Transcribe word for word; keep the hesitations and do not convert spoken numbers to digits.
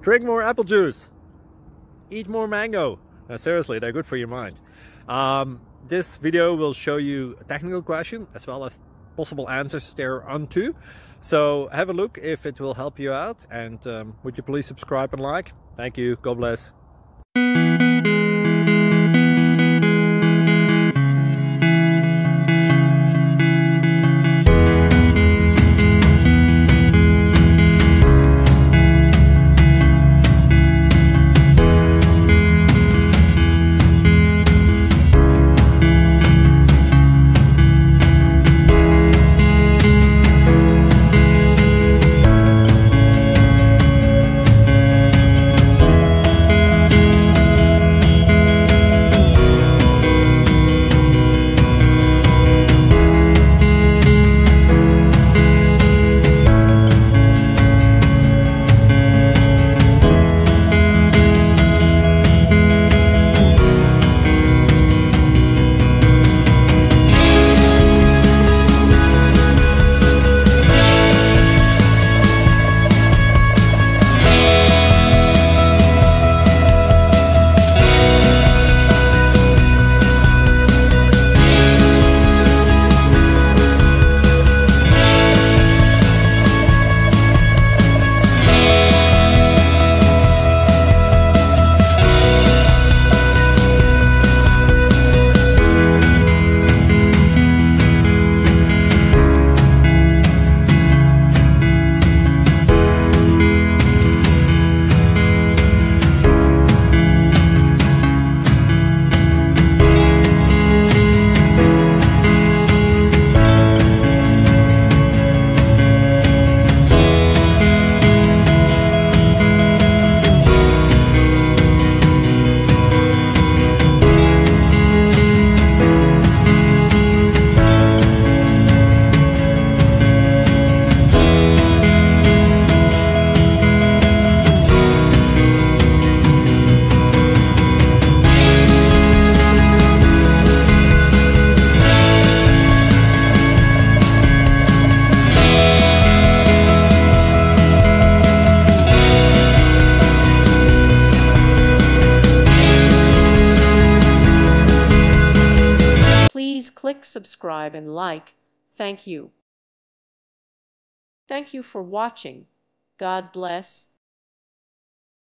Drink more apple juice. Eat more mango. No, seriously, they're good for your mind. Um, this video will show you a technical question as well as possible answers thereunto. So have a look if it will help you out, and um, would you please subscribe and like? Thank you. God bless. Please click subscribe and like. Thank you. Thank you for watching. God bless.